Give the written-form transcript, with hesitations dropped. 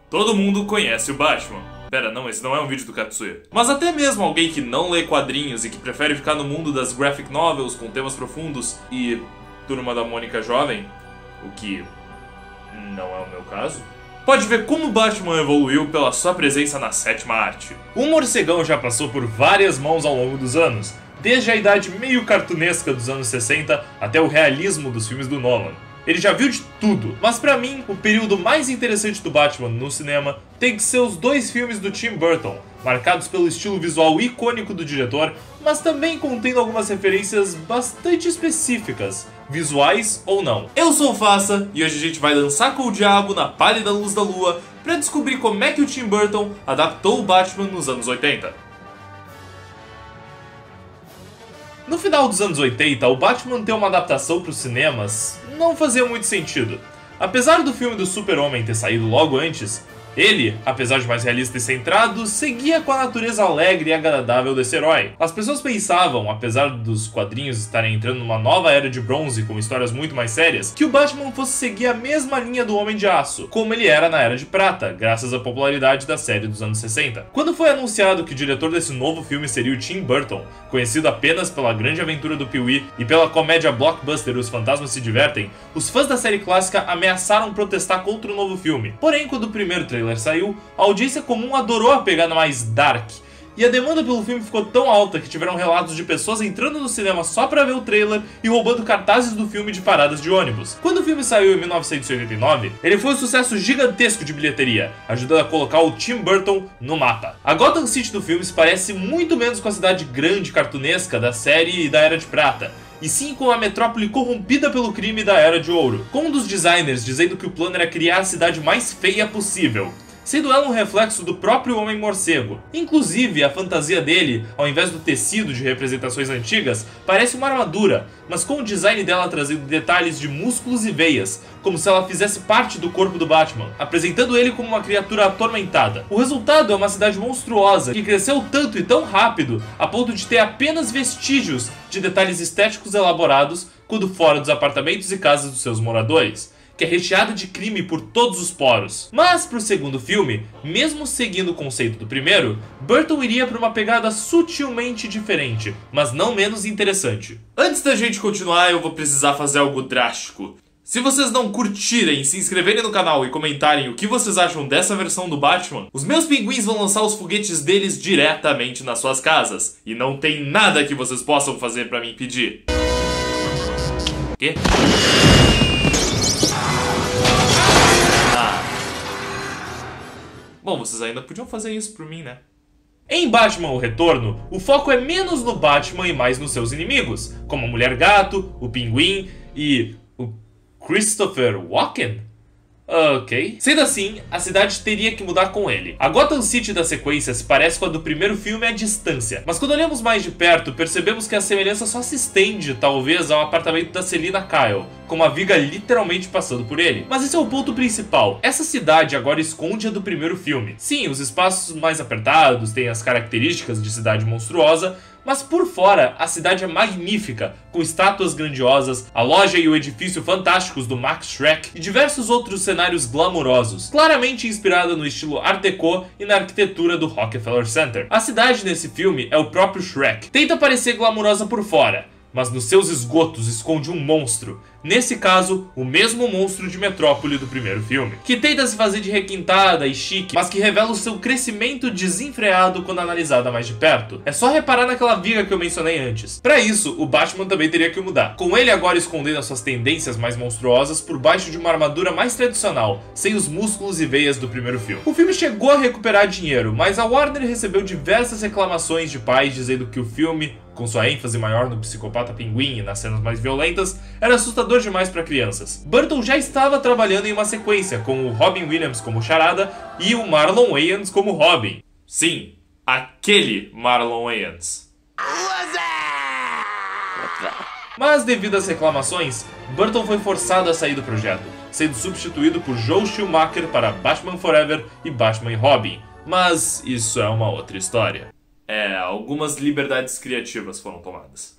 Todo mundo conhece o Batman. Pera, não, esse não é um vídeo do Katsuya. Mas até mesmo alguém que não lê quadrinhos e que prefere ficar no mundo das graphic novels com temas profundos e Turma da Mônica jovem, o que não é o meu caso, pode ver como o Batman evoluiu pela sua presença na sétima arte. O morcegão já passou por várias mãos ao longo dos anos, desde a idade meio cartunesca dos anos 60 até o realismo dos filmes do Nolan. Ele já viu de tudo, mas pra mim, o período mais interessante do Batman no cinema tem que ser os dois filmes do Tim Burton, marcados pelo estilo visual icônico do diretor, mas também contendo algumas referências bastante específicas, visuais ou não. Eu sou o Faça, e hoje a gente vai dançar com o diabo na pálida luz da lua pra descobrir como é que o Tim Burton adaptou o Batman nos anos 80. No final dos anos 80, o Batman ter uma adaptação para os cinemas não fazia muito sentido. Apesar do filme do Super-Homem ter saído logo antes, ele, apesar de mais realista e centrado, seguia com a natureza alegre e agradável desse herói. As pessoas pensavam, apesar dos quadrinhos estarem entrando numa nova era de bronze com histórias muito mais sérias, que o Batman fosse seguir a mesma linha do Homem de Aço, como ele era na Era de Prata, graças à popularidade da série dos anos 60. Quando foi anunciado que o diretor desse novo filme seria o Tim Burton, conhecido apenas pela Grande Aventura do Pee-wee e pela comédia blockbuster Os Fantasmas se Divertem, os fãs da série clássica ameaçaram protestar contra o novo filme. Porém, quando o primeiro trailer saiu, a audiência comum adorou a pegada mais dark, e a demanda pelo filme ficou tão alta que tiveram relatos de pessoas entrando no cinema só pra ver o trailer e roubando cartazes do filme de paradas de ônibus. Quando o filme saiu em 1989, ele foi um sucesso gigantesco de bilheteria, ajudando a colocar o Tim Burton no mapa. A Gotham City do filme se parece muito menos com a cidade grande e cartunesca da série e da Era de Prata, e sim com a metrópole corrompida pelo crime da Era de Ouro, com um dos designers dizendo que o plano era criar a cidade mais feia possível, sendo ela um reflexo do próprio Homem-Morcego. Inclusive, a fantasia dele, ao invés do tecido de representações antigas, parece uma armadura, mas com o design dela trazendo detalhes de músculos e veias, como se ela fizesse parte do corpo do Batman, apresentando ele como uma criatura atormentada. O resultado é uma cidade monstruosa, que cresceu tanto e tão rápido, a ponto de ter apenas vestígios de detalhes estéticos elaborados quando fora dos apartamentos e casas dos seus moradores, que é recheado de crime por todos os poros. Mas pro segundo filme, mesmo seguindo o conceito do primeiro, Burton iria para uma pegada sutilmente diferente, mas não menos interessante. Antes da gente continuar, eu vou precisar fazer algo drástico. Se vocês não curtirem, se inscreverem no canal e comentarem o que vocês acham dessa versão do Batman, os meus pinguins vão lançar os foguetes deles diretamente nas suas casas. E não tem nada que vocês possam fazer pra me impedir. Quê? Bom, vocês ainda podiam fazer isso por mim, né? Em Batman: O Retorno, o foco é menos no Batman e mais nos seus inimigos, como a Mulher-Gato, o Pinguim e o Christopher Walken? Ok. Sendo assim, a cidade teria que mudar com ele. A Gotham City da sequência se parece com a do primeiro filme à distância, mas quando olhamos mais de perto, percebemos que a semelhança só se estende, talvez, ao apartamento da Selina Kyle, com uma viga literalmente passando por ele. Mas esse é o ponto principal. Essa cidade agora esconde a do primeiro filme. Sim, os espaços mais apertados têm as características de cidade monstruosa, mas por fora, a cidade é magnífica, com estátuas grandiosas, a loja e o edifício fantásticos do Max Schreck e diversos outros cenários glamourosos, claramente inspirada no estilo Art Deco e na arquitetura do Rockefeller Center. A cidade nesse filme é o próprio Shrek. Tenta parecer glamourosa por fora, mas nos seus esgotos esconde um monstro. Nesse caso, o mesmo monstro de Metrópole do primeiro filme, que tenta se fazer de requintada e chique, mas que revela o seu crescimento desenfreado quando analisada mais de perto. É só reparar naquela viga que eu mencionei antes. Pra isso, o Batman também teria que mudar, com ele agora escondendo as suas tendências mais monstruosas por baixo de uma armadura mais tradicional, sem os músculos e veias do primeiro filme. O filme chegou a recuperar dinheiro, mas a Warner recebeu diversas reclamações de pais dizendo que o filme, com sua ênfase maior no psicopata pinguim e nas cenas mais violentas, era assustador demais para crianças. Burton já estava trabalhando em uma sequência, com o Robin Williams como Charada e o Marlon Wayans como Robin. Sim, aquele Marlon Wayans. Mas devido às reclamações, Burton foi forçado a sair do projeto, sendo substituído por Joel Schumacher para Batman Forever e Batman e Robin. Mas isso é uma outra história. Algumas liberdades criativas foram tomadas.